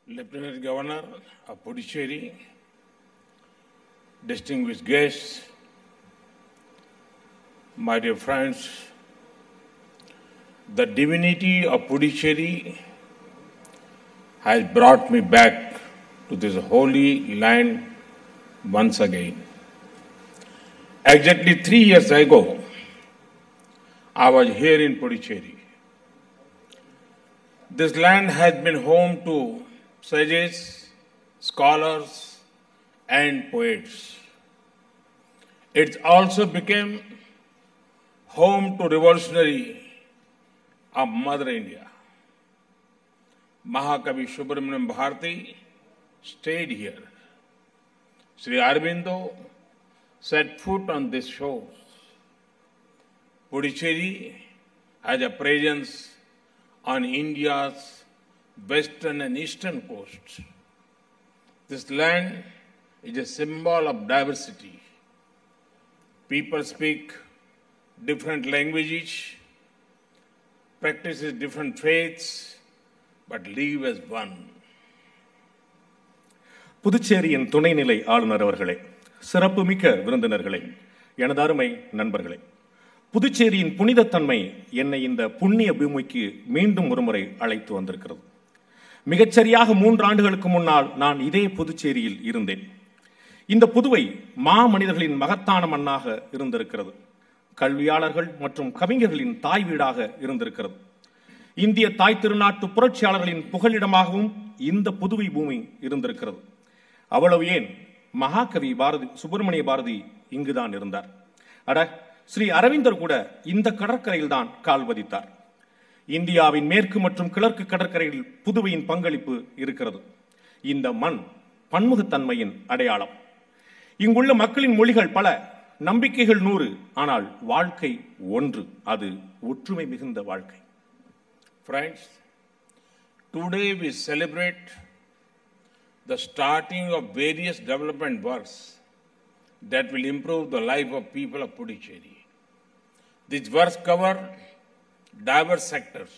Lieutenant Governor of Puducherry, distinguished guests, my dear friends, the divinity of Puducherry has brought me back to this holy land once again. Exactly 3 years ago, I was here in Puducherry. This land has been home to sages, scholars, and poets. It also became home to revolutionary of Mother India. Mahakavi Subramaniam Bharati stayed here. Sri Aurobindo set foot on this shore. Puducherry has a presence on India's western and eastern coasts. This land is a symbol of diversity. People speak different languages, practices different faiths, but live as one. புதுச்சேரியின் துணைநிலை ஆளுநர் அவர்களே, சிறப்புமிக்க விருந்தினர்களே, எனது அருமை நண்பர்களே, புதுச்சேரியின் புனிதத்தன்மை என்னை இந்த புண்ணிய பூமிக்கு மீண்டும் ஒருமுறை அழைத்து வந்திருக்கிறது. மிகச்சரியாக 3 ஆண்டுகளுக்கு முன்னால் நான் இதே புதுச்சேரியில் இருந்தேன். இந்த புதுவை மாமனிதர்களின் மகத்தான மண்ணாக இருந்திருக்கிறது. கல்வியாளர்கள் மற்றும் கவிஞர்களின் தாய் வீடாக இருந்திருக்கிறது. இந்திய தாய் திருநாட்டு புரட்சியாளர்களின் புகலிடமாகவும் இந்த புதுவை பூமி இருந்திருக்கிறது. அவ்வளவு ஏன், மகாகவி சுப்பிரமணிய பாரதி இங்குதான் இருந்தார். ஸ்ரீ அரவிந்தர் கூட இந்த கடற்கரையில் தான் கால் பதித்தார். இந்தியாவின் மேற்கு மற்றும் கிழக்கு கடற்கரையில் புதுவையின் பங்களிப்பு இருக்கிறது. இந்த மண் பன்முகத்தன்மையின் அடையாளம். இங்குள்ள மக்களின் மொழிகள் பல, நம்பிக்கைகள் 100, ஆனால் வாழ்க்கை ஒன்று, அது ஒற்றுமை மிகுந்த வாழ்க்கை. Friends, today we celebrate the starting of various development works that will improve the life of people of Puducherry. These works cover diverse sectors.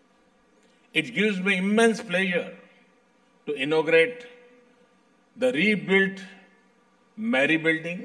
It gives me immense pleasure to inaugurate the rebuilt Mary Building.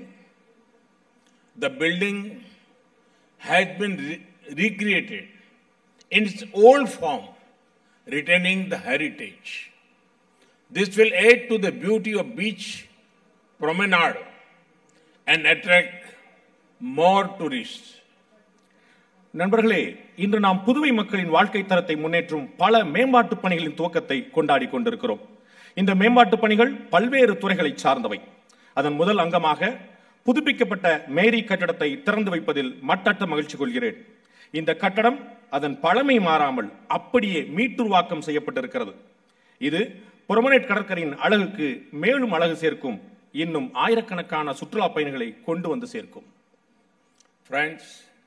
The building has been recreated in its old form, retaining the heritage. This will add to the beauty of beach promenade and attract more tourists. நண்பர்களே, இன்று நாம் புதுவை மக்களின் வாழ்க்கை தரத்தை முன்னேற்றும் பல மேம்பாட்டு பணிகளின் துவக்கத்தை கொண்டாடி கொண்டிருக்கிறோம். இந்த மேம்பாட்டு பணிகள் பல்வேறு துறைகளை சார்ந்தவை. அதன் முதல் அங்கமாக புதுப்பிக்கப்பட்ட மேரி கட்டடத்தை திறந்து வைப்பதில் மட்டற்ற மகிழ்ச்சி கொள்கிறேன். இந்த கட்டடம் அதன் பழமை மாறாமல் அப்படியே மீட்டுருவாக்கம் செய்யப்பட்டிருக்கிறது. இது புரமனேட் கடற்கரையின் அழகுக்கு மேலும் அழகு சேர்க்கும். இன்னும் ஆயிரக்கணக்கான சுற்றுலா பயணிகளை கொண்டு வந்து சேர்க்கும். Friends,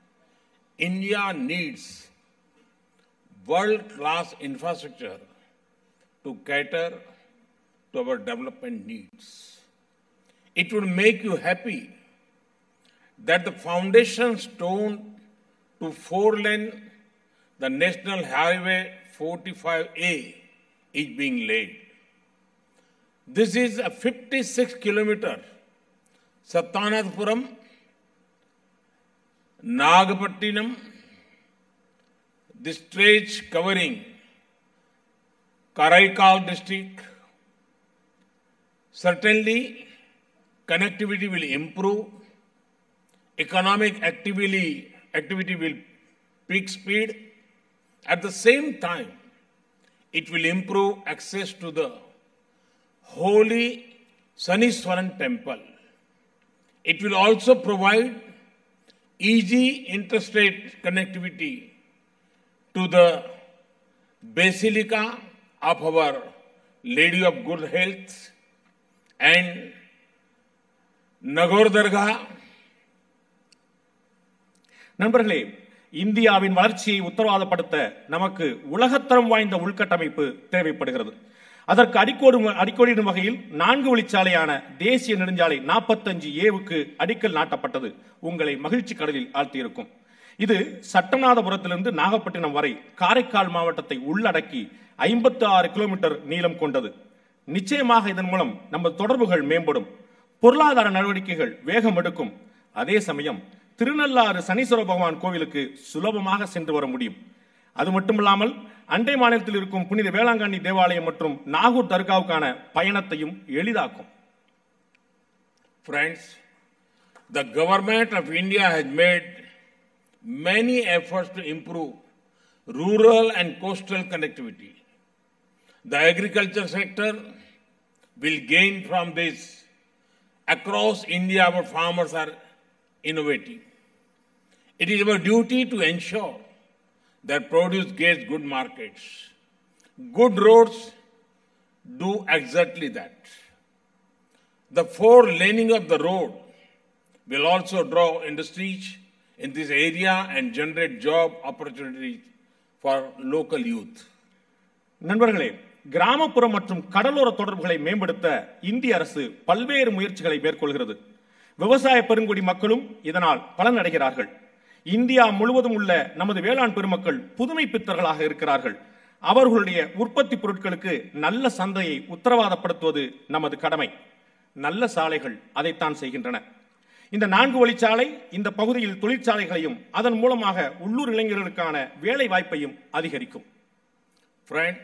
India needs world-class infrastructure to cater to our development needs. It would make you happy that the foundation stone to 4-lane, the National Highway 45A, is being laid. This is a 56-kilometer Satyanathapuram, Nagapattinam, this stretch covering Karaikal district. Certainly, connectivity will improve, economic activity will pick speed. At the same time, it will improve access to the holy Saniswaran temple. It will also provide easy interstate connectivity to the Basilica of our Lady of Good Health and Nagore Dargah. நண்பர்களே, இந்தியாவின் வளர்ச்சியை உத்தரவாதப்படுத்த நமக்கு உலகத்தரம் வாய்ந்த உள்கட்டமைப்பு தேவைப்படுகிறது. அதற்கு அடிக்கோடிடும் வகையில் 4 வழிச்சாலையான தேசிய நெடுஞ்சாலை 45A அடிக்கல் நாட்டப்பட்டது உங்களை மகிழ்ச்சி கடலில் ஆழ்த்தியிருக்கும். இது சட்டநாதபுரத்திலிருந்து நாகப்பட்டினம் வரை காரைக்கால் மாவட்டத்தை உள்ளடக்கி 56 கிலோமீட்டர் நீளம் கொண்டது. நிச்சயமாக இதன் மூலம் நம்ம தொடர்புகள் மேம்படும், பொருளாதார நடவடிக்கைகள் வேகம் எடுக்கும். அதே சமயம் திருநள்ளாறு சனீஸ்வர பகவான் கோவிலுக்கு சுலபமாக சென்று வர முடியும். அது மட்டுமில்லாமல் அண்டை மாநிலத்தில் இருக்கும் புனித வேளாங்கண்ணி தேவாலயம் மற்றும் நாகூர் தர்காவுக்கான பயணத்தையும் எளிதாக்கும். Friends, the government of India has made many efforts to improve rural and coastal connectivity. The agriculture sector will gain from this. Across India, our farmers are innovating. It is our duty to ensure that produce gets good markets. Good roads do exactly that. The 4-laning of the road will also draw industries in this area and generate job opportunities for local youth. நண்பர்களே, கிராமப்புற மற்றும் கடலோர தொடர்புகளை மேம்படுத்த இந்திய அரசு பல்வேறு முயற்சிகளை மேற்கொள்கிறது. விவசாய பெருங்குடி மக்களும் இதனால் பலனடைகிறார்கள். இந்தியா முழுவதும் உள்ள நமது வேளாண் பெருமக்கள் புதுமை பித்தர்களாக இருக்கிறார்கள். அவர்களுடைய உற்பத்தி பொருட்களுக்கு நல்ல சந்தையை உத்தரவாதப்படுத்துவது நமது கடமை. நல்ல சாலைகள் அதைத்தான் செய்கின்றன. இந்த 4 வழிச்சாலை இந்த பகுதியில் தொழிற்சாலைகளையும் அதன் மூலமாக உள்ளூர் இளைஞர்களுக்கான வேலை வாய்ப்பையும் அதிகரிக்கும். Friend,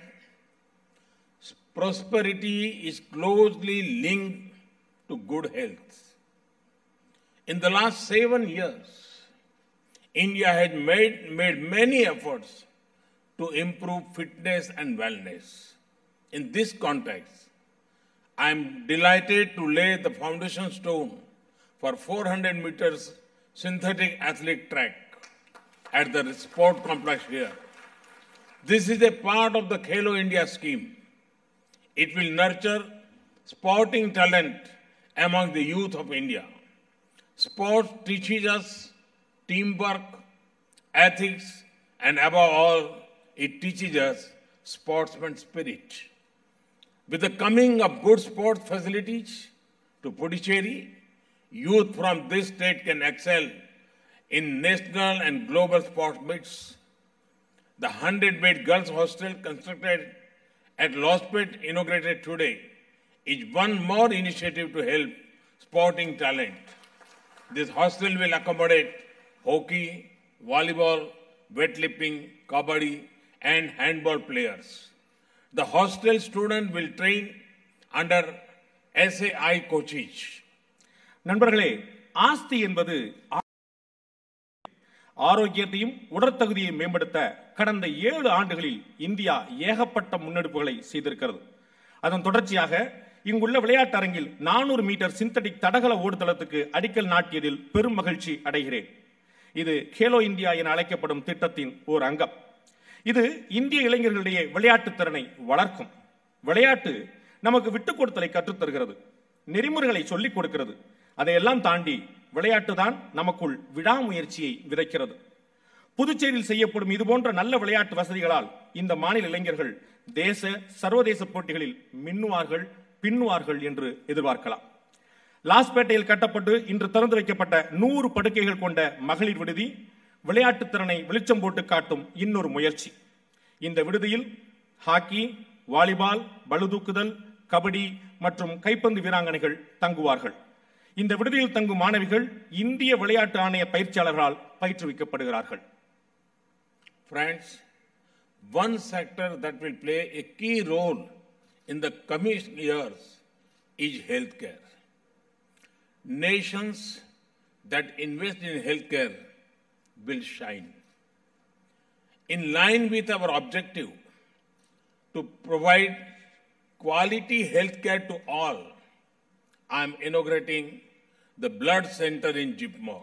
prosperity is closely linked to good health. In the last 7 years, India has made many efforts to improve fitness and wellness. In this context, I am delighted to lay the foundation stone for 400 meters synthetic athletic track at the sport complex here. This is a part of the Khelo India scheme. It will nurture sporting talent among the youth of India. Sport teaches us teamwork, ethics, and above all, it teaches us sportsman spirit. With the coming of good sports facilities to Puducherry, youth from this state can excel in national and global sports meets. The 100-bed girls' hostel constructed at Lospet, inaugurated today, is one more initiative to help sporting talent. This hostel will accommodate hockey, volleyball, weightlifting, kabaddi, and handball players. The hostel student will train under SAI coaches. நண்பர்களே, ஆஸ்தி என்பது ஆரோக்கியத்தையும் உடற்தகுதியை மேம்படுத்த கடந்த 7 ஆண்டுகளில் India ஏகப்பட்ட முன்னெடுப்புகளை செய்திருக்கிறது. அதன் தொடர்ச்சியாக இங்குள்ள விளையாட்டு அரங்கில் 400 மீட்டர் சிந்தட்டிக் தடகள ஓடுதளத்துக்கு அடிக்கல் நாட்டியதில் பெரும் மகிழ்ச்சி அடைகிறேன். இது கேலோ இந்தியா என அழைக்கப்படும் திட்டத்தின் ஒரு அங்கம். இது இந்திய இளைஞர்களுடைய விளையாட்டு திறனை வளர்க்கும். விளையாட்டு நமக்கு விட்டுக் கொடுத்தலை கற்றுத்தருகிறது, நெறிமுறைகளை சொல்லிக் கொடுக்கிறது. அதையெல்லாம் தாண்டி விளையாட்டு தான் நமக்குள் விடாமுயற்சியை விதைக்கிறது. புதுச்சேரியில் செய்யப்படும் இதுபோன்ற நல்ல விளையாட்டு வசதிகளால் இந்த மாநில இளைஞர்கள் தேச சர்வதேச போட்டிகளில் மின்னுவார்கள், பின்னுவார்கள் என்று எதிர்பார்க்கலாம். லாஸ்பேட்டையில் கட்டப்பட்டு இன்று திறந்து வைக்கப்பட்ட 100 படுக்கைகள் கொண்ட மகளிர் விடுதி விளையாட்டு திறனை வெளிச்சம் போட்டு காட்டும் இன்னொரு முயற்சி. இந்த விடுதியில் ஹாக்கி, வாலிபால், பளுதூக்குதல், கபடி மற்றும் கைப்பந்து வீராங்கனைகள் தங்குவார்கள். இந்த விடுதியில் தங்கும் மாணவிகள் இந்திய விளையாட்டு ஆணைய பயிற்சியாளர்களால் பயிற்றுவிக்கப்படுகிறார்கள். Friends, one sector that will play a key role in the coming years is healthcare. Nations that invest in healthcare will shine. In line with our objective to provide quality healthcare to all, I am inaugurating the Blood Center in Jipmore.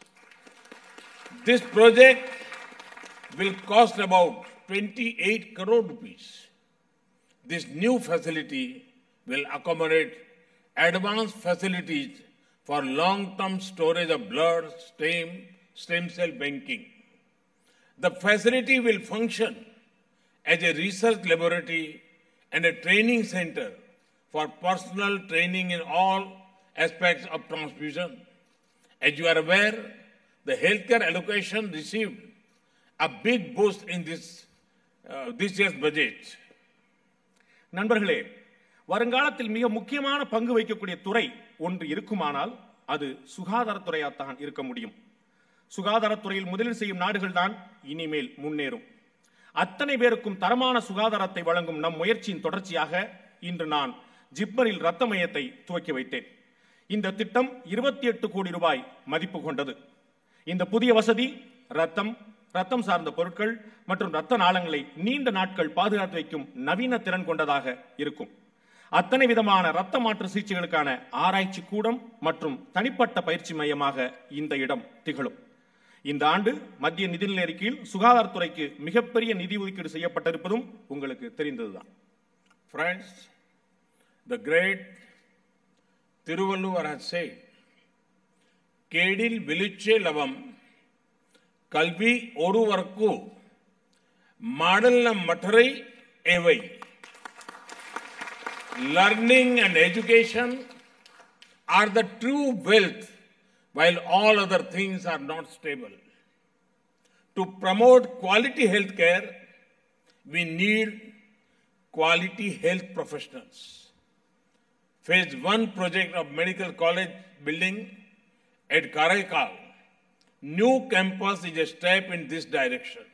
This project will cost about 28 crore rupees. This new facility will accommodate advanced facilities for long-term storage of blood, stem cell banking. The facility will function as a research laboratory and a training center for personal training in all aspects of transfusion. As you are aware, the healthcare allocation received a big boost in this year's budget. நண்பர்களே, வருங்காலத்தில் மிக முக்கியமான பங்கு வகிக்கக்கூடிய துறை ஒன்று இருக்குமானால் அது சுகாதாரத்துறையாகத்தான் இருக்க முடியும். சுகாதாரத்துறையில் முதலீடு செய்யும் நாடுகள் தான் இனிமேல் முன்னேறும். அத்தனை பேருக்கும் தரமான சுகாதாரத்தை வழங்கும் நம் முயற்சியின் தொடர்ச்சியாக இன்று நான் ஜிப்மரில் இரத்த மையத்தை துவக்கி வைத்தேன். இந்த திட்டம் 28 கோடி ரூபாய் மதிப்பு கொண்டது. இந்த புதிய வசதி ரத்தம் சார்ந்த பொருட்கள் மற்றும் இரத்த நாளங்களை நீண்ட நாட்கள் பாதுகாத்து வைக்கும் நவீன திறன் கொண்டதாக இருக்கும். அத்தனை விதமான இரத்த மாற்று சிகிச்சைகளுக்கான ஆராய்ச்சி கூடம் மற்றும் தனிப்பட்ட பயிற்சி மையமாக இந்த இடம் திகழும். இந்த ஆண்டு மத்திய நிதிநிலை அறிக்கையில் சுகாதாரத்துறைக்கு மிகப்பெரிய நிதி ஒதுக்கீடு செய்யப்பட்டிருப்பதும் உங்களுக்கு தெரிந்ததுதான். Friends, the great Tiruvalluvar has said, "Kedil viliche lavam, kalvi oruvarku, madalna matharai evai." Learning and education are the true wealth, while all other things are not stable. To promote quality health care, we need quality health professionals. Phase 1 project of Medical College building at Karaikal, new campus is a step in this direction.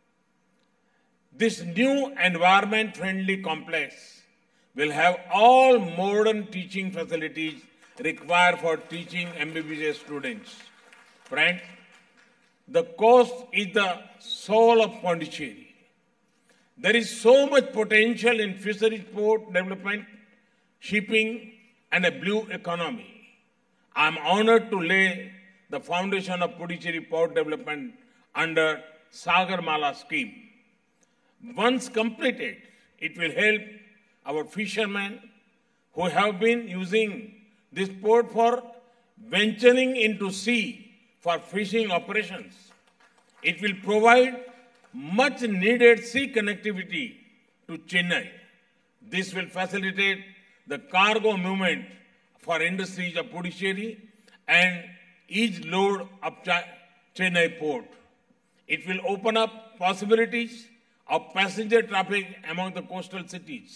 This new environment-friendly complex will have all modern teaching facilities required for teaching MBBS students. Friends, the coast is the soul of Pondicherry. There is so much potential in fisheries, port development, shipping, and a blue economy. I am honored to lay the foundation of Puducherry Port Development under Sagarmala scheme. Once completed, it will help our fishermen who have been using this port for venturing into sea for fishing operations. It will provide much needed sea connectivity to Chennai. This will facilitate the cargo movement for industries of Puducherry and each load of Chennai port. It will open up possibilities of passenger traffic among the coastal cities.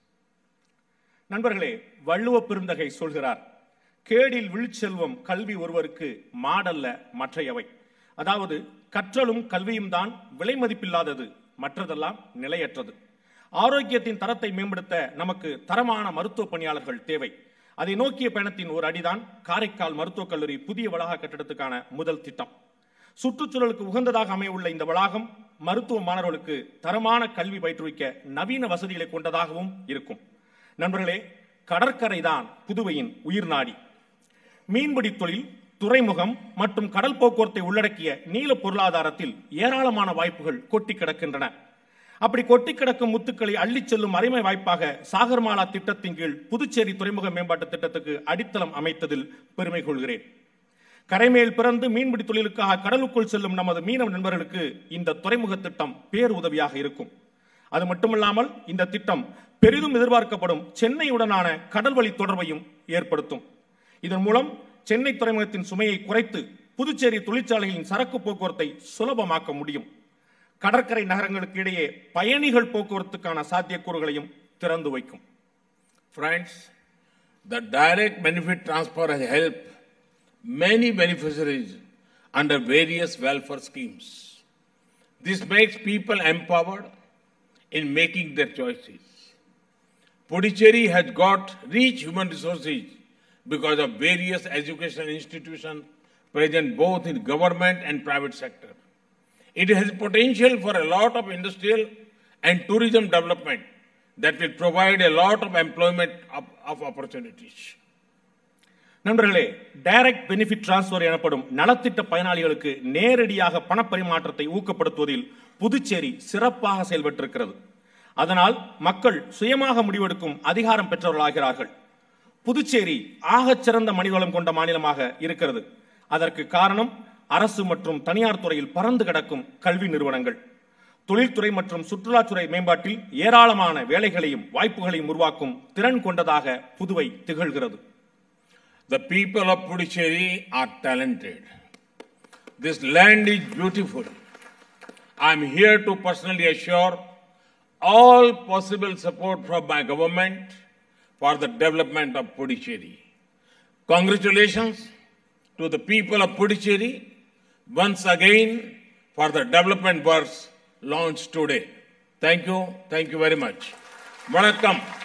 நண்பர்களே, வள்ளுவ பெருந்தகை சொல்கிறார், கேடில் விழுச்செல்வம் கல்வி ஒருவருக்கு மாடல்ல மற்றையவை. அதாவது கற்றலும் கல்வியும் தான் விலை மதிப்பில்லாதது, மற்றதெல்லாம் நிலையற்றது. ஆரோக்கியத்தின் தரத்தை மேம்படுத்த நமக்கு தரமான மருத்துவ பணியாளர்கள் தேவை. அதை நோக்கிய பயணத்தின் ஒரு அடிதான் காரைக்கால் மருத்துவக் கல்லூரி புதிய வளாக கட்டடத்துக்கான முதல் திட்டம். சுற்றுச்சூழலுக்கு உகந்ததாக அமையவுள்ள இந்த வளாகம் மருத்துவ மாணவர்களுக்கு தரமான கல்வி பயிற்றுவிக்க நவீன வசதிகளை கொண்டதாகவும் இருக்கும். நண்பர்களே, கடற்கரை தான் புதுவையின் உயிர் நாடி. மீன்பிடி தொழில், துறைமுகம் மற்றும் கடல் போக்குவரத்தை உள்ளடக்கிய நீல பொருளாதாரத்தில் ஏராளமான வாய்ப்புகள் கொட்டி கிடக்கின்றன. அப்படி கொட்டி கிடக்கும் முத்துக்களை அள்ளிச் செல்லும் அருமை வாய்ப்பாக சாகர்மாலா திட்டத்தின் கீழ் புதுச்சேரி துறைமுக மேம்பாட்டு திட்டத்துக்கு அடித்தளம் அமைத்ததில் பெருமை கொள்கிறேன். கரைமேல் பிறந்து மீன்பிடி தொழிலுக்காக கடலுக்குள் செல்லும் நமது மீனவ நண்பர்களுக்கு இந்த துறைமுக திட்டம் பேருதவியாக இருக்கும். அது மட்டுமல்லாமல் இந்த திட்டம் பெரிதும் எதிர்பார்க்கப்படும் சென்னையுடனான கடல் வழி தொடர்பையும் ஏற்படுத்தும். இதன் மூலம் சென்னை துறைமுகத்தின் சுமையை குறைத்து புதுச்சேரி தொழிற்சாலைகளின் சரக்கு போக்குவரத்தை சுலபமாக்க முடியும். கடற்கரை நகரங்களுக்கு இடையே பயணிகள் போக்குவரத்துக்கான சாத்தியக்கூறுகளையும் திறந்து வைக்கும். Friends, the direct benefit transfer has helped many beneficiaries under various welfare schemes. This makes people empowered in making their choices. Puducherry has got rich human resources because of various educational institutions present both in government and private sector. It has potential for a lot of industrial and tourism development that will provide a lot of employment of opportunities. நண்பர்களே, direct benefit transfer எனப்படும் நலத்திட்ட பயனாளிகளுக்கு நேரடியாக பணப்பரிமாற்றத்தை ஊக்கப்படுத்துவதில் புதுச்சேரி சிறப்பாக செயல்பட்டிருக்கிறது. அதனால் மக்கள் சுயமாக முடிவெடுக்கும் அதிகாரம் பெற்றவர்களாகிறார்கள். புதுச்சேரி ஆகச்சிறந்த மனிதவளம் கொண்ட மாநிலமாக இருக்கிறது. அதற்கு காரணம் அரசு மற்றும் தனியார் துறையில் பறந்து கிடக்கும் கல்வி நிறுவனங்கள். தொழில்துறை மற்றும் சுற்றுலாத்துறை மேம்பாட்டில் ஏராளமான வேலைகளையும் வாய்ப்புகளையும் உருவாக்கும் திறன் கொண்டதாக புதுவை திகழ்கிறது. The people of Puducherry are talented. This land is beautiful. I am here to personally assure all possible support from my government for the development of Puducherry. Congratulations to the people of Puducherry once again for the development works launched today. Thank you very much. Vanakkam.